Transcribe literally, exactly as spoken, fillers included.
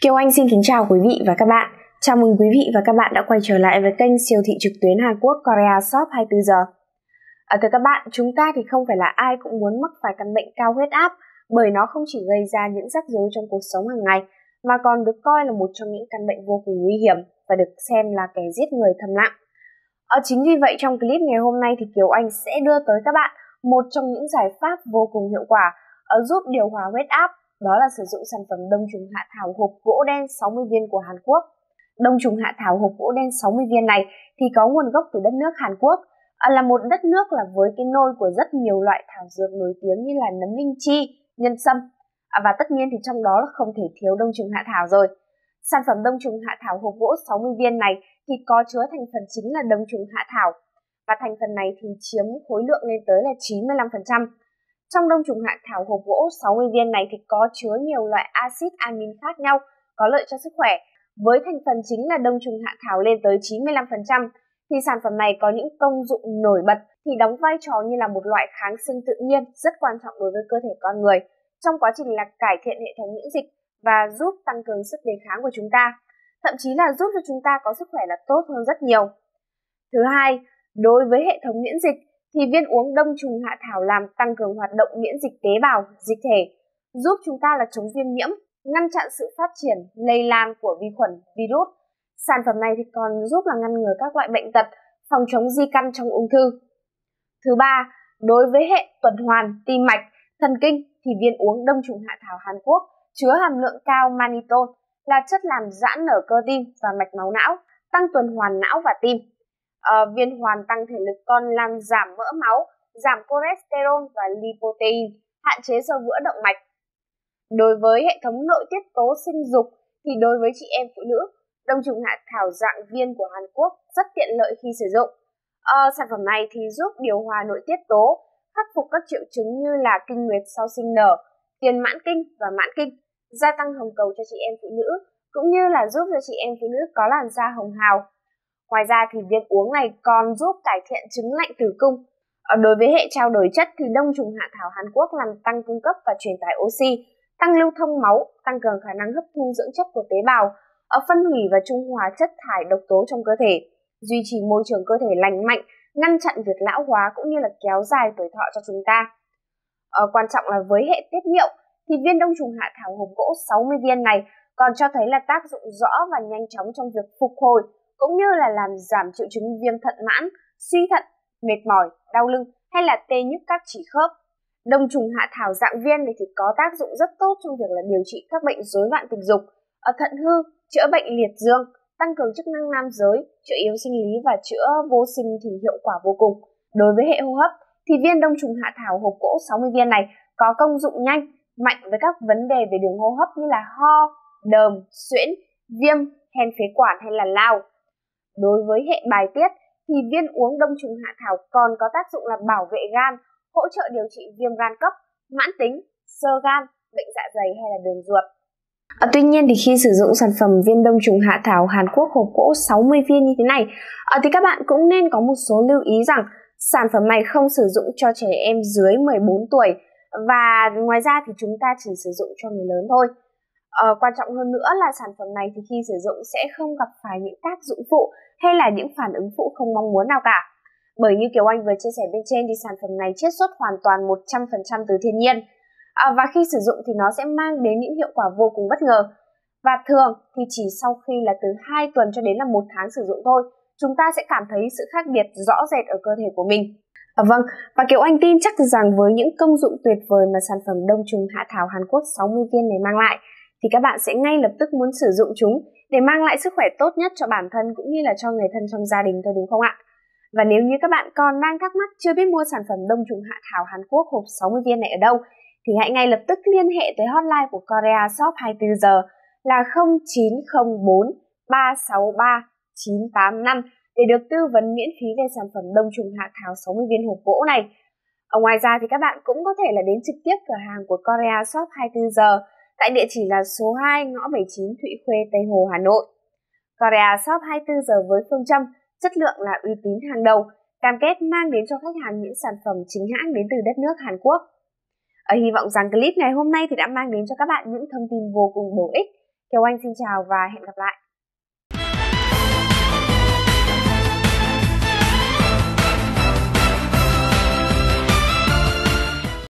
Kiều Anh xin kính chào quý vị và các bạn. Chào mừng quý vị và các bạn đã quay trở lại với kênh siêu thị trực tuyến Hàn Quốc Korea Shop hai mươi bốn giờ. À, thưa các bạn, chúng ta thì không phải là ai cũng muốn mắc phải căn bệnh cao huyết áp, bởi nó không chỉ gây ra những rắc rối trong cuộc sống hàng ngày mà còn được coi là một trong những căn bệnh vô cùng nguy hiểm và được xem là kẻ giết người thầm lặng. À, chính vì vậy trong clip ngày hôm nay thì Kiều Anh sẽ đưa tới các bạn một trong những giải pháp vô cùng hiệu quả ở giúp điều hòa huyết áp. Đó là sử dụng sản phẩm đông trùng hạ thảo hộp gỗ đen sáu mươi viên của Hàn Quốc. Đông trùng hạ thảo hộp gỗ đen sáu mươi viên này thì có nguồn gốc từ đất nước Hàn Quốc, à, là một đất nước là với cái nôi của rất nhiều loại thảo dược nổi tiếng như là nấm linh chi, nhân sâm, à, và tất nhiên thì trong đó là không thể thiếu đông trùng hạ thảo rồi. Sản phẩm đông trùng hạ thảo hộp gỗ sáu mươi viên này thì có chứa thành phần chính là đông trùng hạ thảo, và thành phần này thì chiếm khối lượng lên tới là chín mươi lăm phần trăm. Trong đông trùng hạ thảo hộp gỗ sáu mươi viên này thì có chứa nhiều loại axit amin khác nhau có lợi cho sức khỏe. Với thành phần chính là đông trùng hạ thảo lên tới chín mươi lăm phần trăm thì sản phẩm này có những công dụng nổi bật, thì đóng vai trò như là một loại kháng sinh tự nhiên rất quan trọng đối với cơ thể con người trong quá trình là cải thiện hệ thống miễn dịch và giúp tăng cường sức đề kháng của chúng ta, thậm chí là giúp cho chúng ta có sức khỏe là tốt hơn rất nhiều. Thứ hai, đối với hệ thống miễn dịch thì viên uống đông trùng hạ thảo làm tăng cường hoạt động miễn dịch tế bào, dịch thể, giúp chúng ta là chống viêm nhiễm, ngăn chặn sự phát triển, lây lan của vi khuẩn, virus. Sản phẩm này thì còn giúp là ngăn ngừa các loại bệnh tật, phòng chống di căn trong ung thư. Thứ ba, đối với hệ tuần hoàn, tim mạch, thần kinh thì viên uống đông trùng hạ thảo Hàn Quốc chứa hàm lượng cao mannitol là chất làm giãn nở cơ tim và mạch máu não, tăng tuần hoàn não và tim. Uh, viên hoàn tăng thể lực còn làm giảm mỡ máu, giảm cholesterol và lipoprotein, hạn chế xơ vữa động mạch. Đối với hệ thống nội tiết tố sinh dục thì đối với chị em phụ nữ, đông trùng hạ thảo dạng viên của Hàn Quốc rất tiện lợi khi sử dụng. Uh, sản phẩm này thì giúp điều hòa nội tiết tố, khắc phục các triệu chứng như là kinh nguyệt sau sinh nở, tiền mãn kinh và mãn kinh, gia tăng hồng cầu cho chị em phụ nữ, cũng như là giúp cho chị em phụ nữ có làn da hồng hào. Ngoài ra thì viên uống này còn giúp cải thiện chứng lạnh tử cung. Ở đối với hệ trao đổi chất thì đông trùng hạ thảo Hàn Quốc làm tăng cung cấp và truyền tải oxy, tăng lưu thông máu, tăng cường khả năng hấp thu dưỡng chất của tế bào, ở phân hủy và trung hòa chất thải độc tố trong cơ thể, duy trì môi trường cơ thể lành mạnh, ngăn chặn việc lão hóa cũng như là kéo dài tuổi thọ cho chúng ta. Ở quan trọng là với hệ tiết niệu thì viên đông trùng hạ thảo hộp gỗ sáu mươi viên này còn cho thấy là tác dụng rõ và nhanh chóng trong việc phục hồi, cũng như là làm giảm triệu chứng viêm thận mãn, suy thận, mệt mỏi, đau lưng hay là tê nhức các chỉ khớp. Đông trùng hạ thảo dạng viên này thì có tác dụng rất tốt trong việc là điều trị các bệnh rối loạn tình dục, ở thận hư, chữa bệnh liệt dương, tăng cường chức năng nam giới, chữa yếu sinh lý và chữa vô sinh thì hiệu quả vô cùng. Đối với hệ hô hấp thì viên đông trùng hạ thảo hộp gỗ sáu mươi viên này có công dụng nhanh, mạnh với các vấn đề về đường hô hấp như là ho, đờm, suyễn, viêm, hen phế quản hay là lao. Đối với hệ bài tiết thì viên uống đông trùng hạ thảo còn có tác dụng là bảo vệ gan, hỗ trợ điều trị viêm gan cấp, mãn tính, xơ gan, bệnh dạ dày hay là đường ruột. À, tuy nhiên thì khi sử dụng sản phẩm viên đông trùng hạ thảo Hàn Quốc hộp gỗ sáu mươi viên như thế này à, thì các bạn cũng nên có một số lưu ý rằng sản phẩm này không sử dụng cho trẻ em dưới mười bốn tuổi, và ngoài ra thì chúng ta chỉ sử dụng cho người lớn thôi. À, quan trọng hơn nữa là sản phẩm này thì khi sử dụng sẽ không gặp phải những tác dụng phụ hay là những phản ứng phụ không mong muốn nào cả. Bởi như Kiều Anh vừa chia sẻ bên trên thì sản phẩm này chiết xuất hoàn toàn một trăm phần trăm từ thiên nhiên. À, và khi sử dụng thì nó sẽ mang đến những hiệu quả vô cùng bất ngờ. Và thường thì chỉ sau khi là từ hai tuần cho đến là một tháng sử dụng thôi, chúng ta sẽ cảm thấy sự khác biệt rõ rệt ở cơ thể của mình. À, vâng, và Kiều Anh tin chắc rằng với những công dụng tuyệt vời mà sản phẩm đông trùng hạ thảo Hàn Quốc sáu mươi viên này mang lại, thì các bạn sẽ ngay lập tức muốn sử dụng chúng để mang lại sức khỏe tốt nhất cho bản thân cũng như là cho người thân trong gia đình thôi, đúng không ạ? Và nếu như các bạn còn đang thắc mắc chưa biết mua sản phẩm đông trùng hạ thảo Hàn Quốc hộp sáu mươi viên này ở đâu, thì hãy ngay lập tức liên hệ tới hotline của Korea Shop hai mươi bốn giờ là không chín không bốn ba sáu ba chín tám năm để được tư vấn miễn phí về sản phẩm đông trùng hạ thảo sáu mươi viên hộp gỗ này. Ở ngoài ra thì các bạn cũng có thể là đến trực tiếp cửa hàng của Korea Shop hai mươi bốn giờ tại địa chỉ là số hai ngõ bảy mươi chín Thụy Khuê, Tây Hồ, Hà Nội. Korea Shop hai mươi bốn giờ với phương châm chất lượng là uy tín hàng đầu, cam kết mang đến cho khách hàng những sản phẩm chính hãng đến từ đất nước Hàn Quốc. Ở hy vọng rằng clip ngày hôm nay thì đã mang đến cho các bạn những thông tin vô cùng bổ ích Kiều Anh xin chào và hẹn gặp lại.